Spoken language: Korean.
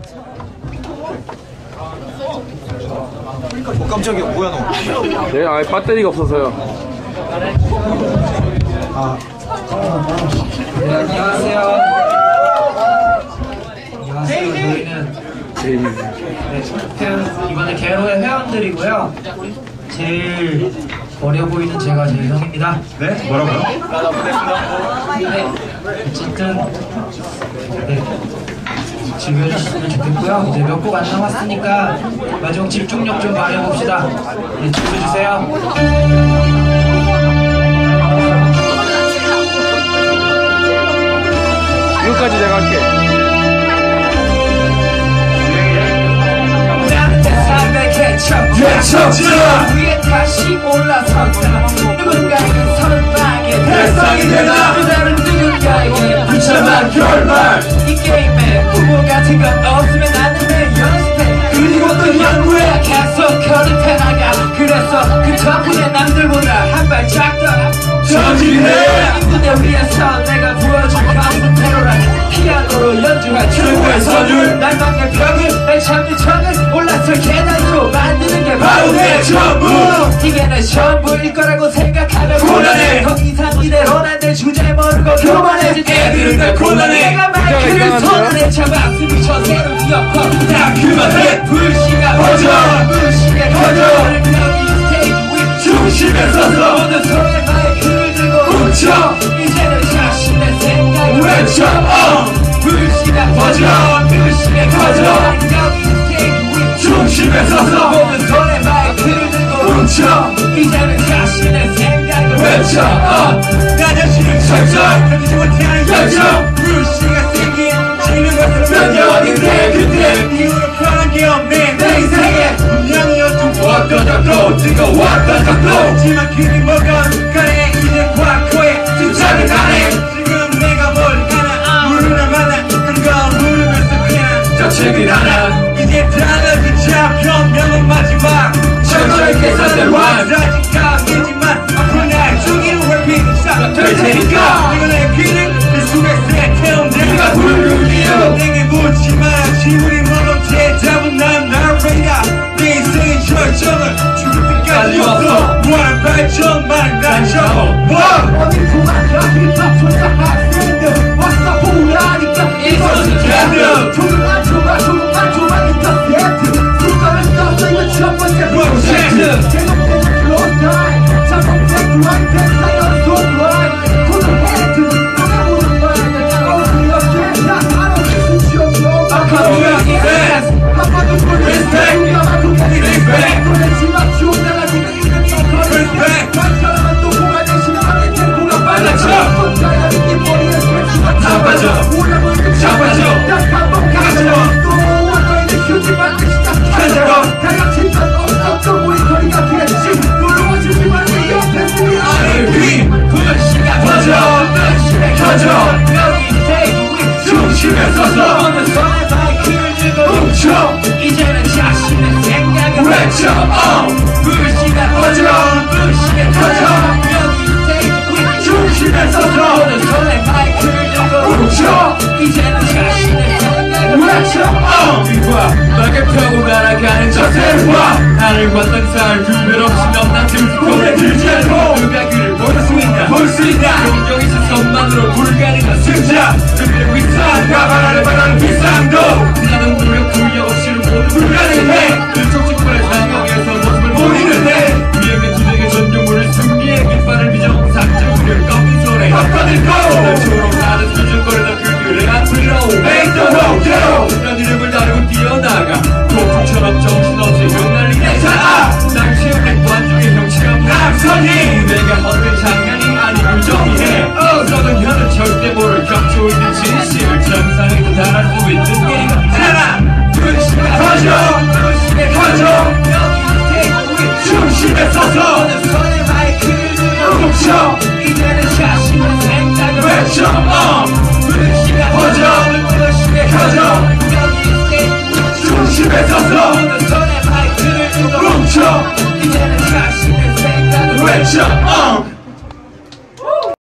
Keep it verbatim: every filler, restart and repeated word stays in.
어 깜짝이야 뭐야 너. 네, 아예 배터리가 없어서요. 아. 네, 안녕하세요. 안녕하세요. 저희는 네, 회원, 이번에 개로의 회원들이고요. 제일 어려 보이는 제가 제일 형입니다. 네? 뭐라고요? 네, 어쨌든 네, 즐겨주시면 좋겠고요. 이제 몇 곡 안 남았으니까 마지막 집중력 좀 발휘해봅시다. 네, 즐겨주세요. 이거까지 내가 할게. 개척자 위에 다시 올라섰다. 누군가에게 선방에 대상이 되나 또 다른 누군가에게 불참한 결말. 이 게임에 후보 같은 건 없으면 나는 내 연습해. 그리고 또 연구해 계속 커를 해나가. 그래서 그 덕분에 남들보다 한 발짝 더 전진해. 이 무대 위에서 내가 부어준 카스테로랑 피아노로 연주한 최고의 선율. 날망의 벽을 날 참는 천을 올라서 계단으로 만드는 게 바로 내 전부. 이게 내 전부일 거라고 생각하면 곤란해. 더 이상 이대로 난 내 주제 모르고 교만해. 애들은 다 곤란해. 내가 마이크를 손안에 잡았으니 저 새로 기억하. 나 그만해. 불씨가 퍼져 불씨가 터져. 여기 스테이지 위 중심에 서서 모든 손에 마이크를 들고 훔쳐. 이제는 자신의 생각을 외쳐. 불씨가 퍼져 불씨가 터져. 여기 스테이지 위 중심에 서서 모든 손에 마이크를 들고 훔쳐. 이제는 자신의 생각을 외쳐. 나 자신을 철저히 견디지 못하는 열정. 불씨가 생긴 지는 것은 몇 년인데 그때 이후로 변한 게 없네 내 인생에. 분명히 어두웠던 적도 뜨거웠던 적도 하지만 그게 뭐건 간에 이제 과거에 주차를 가네. 지금 내가 뭘 하나 물을 만나 한건 물으면서 그냥 저측을 하나. 이제 달라진 좌편명은 마지막 철저히 계산될 완사직감이지만 앞으로 날 죽이는 랩핑 시작될 테니까. 이건 내 귀는 내 속에 태운 내가 부르는 이유. 내게 묻지마 질문이 뭐든 대답은 난 나르리야. 내 인생의 절정은 죽을 때까지 없어. 무한 발전만 난 적어. 어디 그만 여기 덮쳐서 학생들 왔어 보라니까 이것은 캔들. 조금만 줘봐 조금만 줘봐 이거 세트. 숟가락 떠서 이거 첫 번째 프로젝트. 계속되는 close time 잠깐만 right back 사이언 so bright to the head. 너가 모든 말에 나 어울려 다 알아 무슨 쇼 아까우야 이랬어. 한번도 볼 respect 나만큼 respect 보내지마 쭉 내가 지금 있는 이 respect. 반사람은 또 뭐가 대신하는 템포가 빨라져. 혼자야 이 머리에 스트레스가 다 빠져. 올라보는 다 빠져. 딱한번 가져. 또 원거리는 휴지만 시작하자고. 다 같이 단 없어 또 우리 거리가 피했지. 놀러오지만 내 옆에 우리 아르비 불씨가 터져 불씨가 켜져. 여기 스테이지 위 중심에 서서 어느 손에 마이크를 들고 훔쳐. 이제는 자신의 생각을 외쳐. 불씨가 터져 불씨가 터져. 여기 스테이지 위 중심에 서서 어느 손에 마이크를 들고 훔쳐. 이제는 자신의 생각을 외쳐. 빛과 막을 펴고 날아가는 저 새와 하늘과 땅 사이를 구별 없이 넘나들 손에 들지 않고 누가 그를 볼 수 있나 볼 수 있나. 용적인 시선만으로 불가능한 승자. 그들의 위상 가발 아래 바라는 비상도 나는 노력 후회 없이는 모두 불가능해. 일촉즉발의 상황에서 모습을 보이는데 위험의 투쟁의 전유물을 승리의 깃발을 비정 상징을 꺾인 손에 꺾어들고 초록 나는 수줍거리던 그들의 앞으로 Make the road go. 난 이름을 다루고 뛰어나가 폭풍처럼 정신없이 흩날리는 자아. 난 시험의 관중의 형체가 남선이 내가 헛된 장난이 아니고 정의해. 어서는 현은 절대 모를 겹쳐 있는 진실을 정상에서 달할 수 있는 게 없잖아. 불씨가 터져 불씨가 터져. 여기 스테이지 위 중심에 서서 어느 손에 마이크를 들고 훔쳐. 이제는 자신의 생각을 외쳐. 불씨가 터져 불씨가 터져. 여기 스테이지 위 중심에 서서 어느 손에 마이크를 들고 훔쳐. 이제는 자신의 생각을 외쳐.